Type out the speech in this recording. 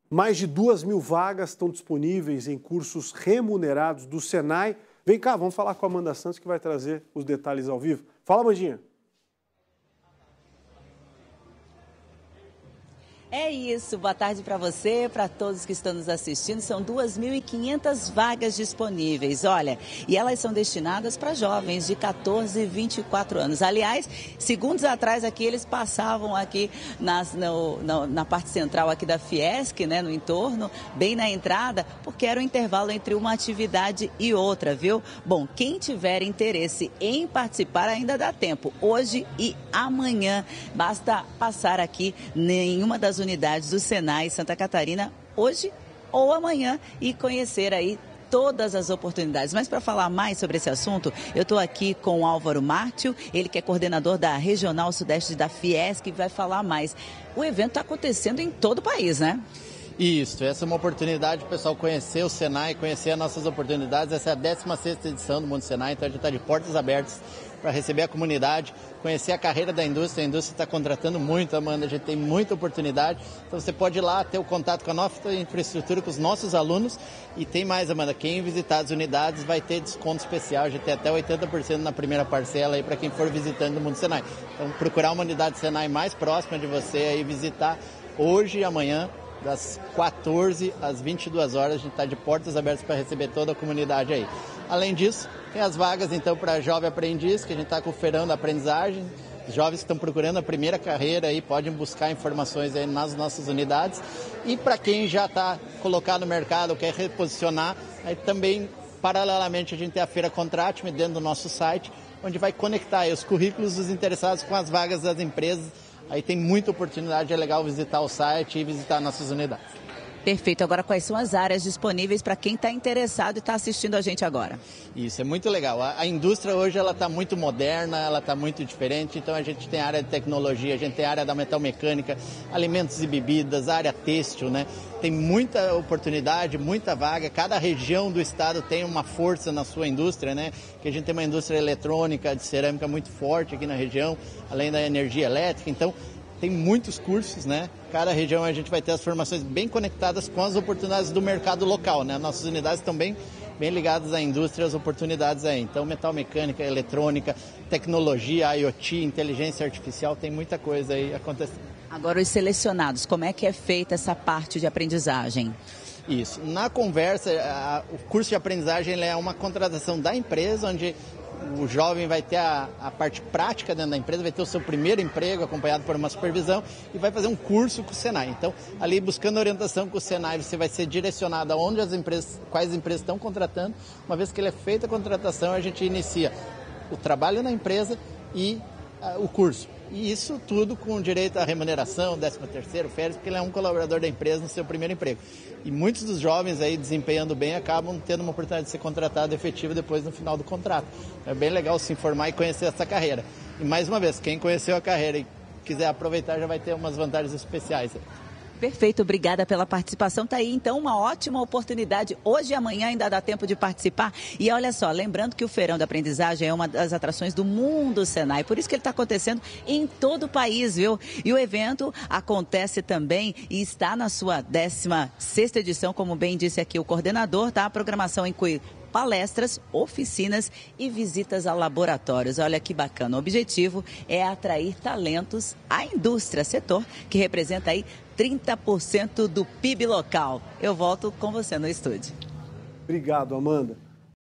Mais de 2.000 vagas estão disponíveis em cursos remunerados do Senai. Vem cá, vamos falar com a Amanda Santos, que vai trazer os detalhes ao vivo. Fala, Amandinha. É isso, boa tarde para você, para todos que estão nos assistindo. São 2.500 vagas disponíveis, olha, e elas são destinadas para jovens de 14 e 24 anos. Aliás, segundos atrás aqui, eles passavam aqui na parte central aqui da Fiesc, né, no entorno, bem na entrada, porque era o intervalo entre uma atividade e outra, viu? Bom, quem tiver interesse em participar ainda dá tempo, hoje e amanhã. Basta passar aqui em uma das unidades do Senai Santa Catarina hoje ou amanhã e conhecer aí todas as oportunidades. Mas para falar mais sobre esse assunto, eu estou aqui com o Álvaro Mártio, ele que é coordenador da Regional Sudeste da Fiesc, vai falar mais. O evento está acontecendo em todo o país, né? Isso, essa é uma oportunidade para o pessoal conhecer o Senai, conhecer as nossas oportunidades. Essa é a 16ª edição do Mundo Senai, então a gente está de portas abertas para receber a comunidade, conhecer a carreira da indústria. A indústria está contratando muito, Amanda, a gente tem muita oportunidade. Então você pode ir lá ter o contato com a nossa infraestrutura, com os nossos alunos. E tem mais, Amanda, quem visitar as unidades vai ter desconto especial, a gente tem até 80% na primeira parcela aí para quem for visitando o Mundo Senai. Então procurar uma unidade Senai mais próxima de você aí, visitar hoje e amanhã, das 14 às 22 horas, a gente está de portas abertas para receber toda a comunidade aí. Além disso, tem as vagas então para jovem aprendiz, que a gente está com o feirão da aprendizagem. Os jovens que estão procurando a primeira carreira aí podem buscar informações aí nas nossas unidades. E para quem já está colocado no mercado, quer reposicionar, aí também, paralelamente, a gente tem a Feira Contrate-me dentro do nosso site, onde vai conectar aí os currículos dos interessados com as vagas das empresas. Aí tem muita oportunidade, é legal visitar o site e visitar nossas unidades. Perfeito. Agora, quais são as áreas disponíveis para quem está interessado e está assistindo a gente agora? Isso, é muito legal. A indústria hoje ela está muito moderna, ela está muito diferente, então a gente tem a área de tecnologia, a gente tem a área da metalmecânica, alimentos e bebidas, a área têxtil, né? Tem muita oportunidade, muita vaga, cada região do estado tem uma força na sua indústria, né? Que a gente tem uma indústria eletrônica, de cerâmica muito forte aqui na região, além da energia elétrica, então tem muitos cursos, né? Cada região a gente vai ter as formações bem conectadas com as oportunidades do mercado local, né? Nossas unidades estão bem ligadas à indústria, às oportunidades aí. Então, metalmecânica, eletrônica, tecnologia, IoT, inteligência artificial, tem muita coisa aí acontecendo. Agora, os selecionados, como é que é feita essa parte de aprendizagem? Isso. Na conversa, o curso de aprendizagem ele é uma contratação da empresa, onde o jovem vai ter a parte prática dentro da empresa, vai ter o seu primeiro emprego acompanhado por uma supervisão e vai fazer um curso com o Senai. Então, ali buscando orientação com o Senai, você vai ser direcionado aonde quais empresas estão contratando. Uma vez que ele é feita a contratação, a gente inicia o trabalho na empresa e o curso. E isso tudo com direito à remuneração, 13º, férias, porque ele é um colaborador da empresa no seu primeiro emprego. E muitos dos jovens aí desempenhando bem acabam tendo uma oportunidade de ser contratado efetivo depois no final do contrato. É bem legal se informar e conhecer essa carreira. E mais uma vez, quem conheceu a carreira e quiser aproveitar já vai ter umas vantagens especiais. Perfeito, obrigada pela participação. Tá aí, então, uma ótima oportunidade. Hoje e amanhã ainda dá tempo de participar. E olha só, lembrando que o Feirão da Aprendizagem é uma das atrações do Mundo Senai. Por isso que ele está acontecendo em todo o país, viu? E o evento acontece também e está na sua 16ª edição, como bem disse aqui o coordenador, tá? A programação inclui palestras, oficinas e visitas a laboratórios. Olha que bacana. O objetivo é atrair talentos à indústria, setor que representa aí 30% do PIB local. Eu volto com você no estúdio. Obrigado, Amanda.